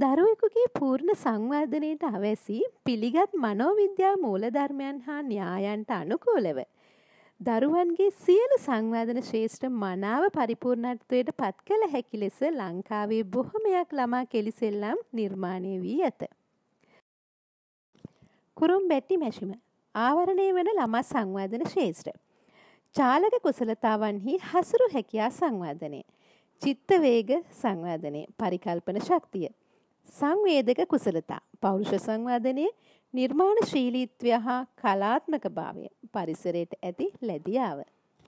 දරුවෙකුගේ පූර්ණ සංවර්ධනයට අවැසි පිළිගත් මනෝවිද්‍යා මූලධර්මයන් හා න්‍යායන්ට අනුකූලව දරුවන්ගේ සියලු සංවර්ධන ශ්‍රේෂ්ඨ මනාව පරිපූර්ණත්වයට පත් කළ හැකි ලෙස ලංකාවේ බොහොමයක් ළමා කෙලිසෙල්ලම් නිර්මාණය වී ඇත. කුරුම්බැට්ටි මැෂිම ආවරණය වන ළමා සංවර්ධන ශ්‍රේෂ්ඨ චාලක කුසලතාවන්හි හසුරු හැකියා සංවර්ධනය, චිත්ත වේග සංවර්ධනය, පරිකල්පන ශක්තිය, සංවේදක කුසලතා, පෞරුෂ සංවර්ධනය, නිර්මාණශීලීත්වය හා කලාත්මක භාවය, පරිසරයට ඇති ලැබියාව.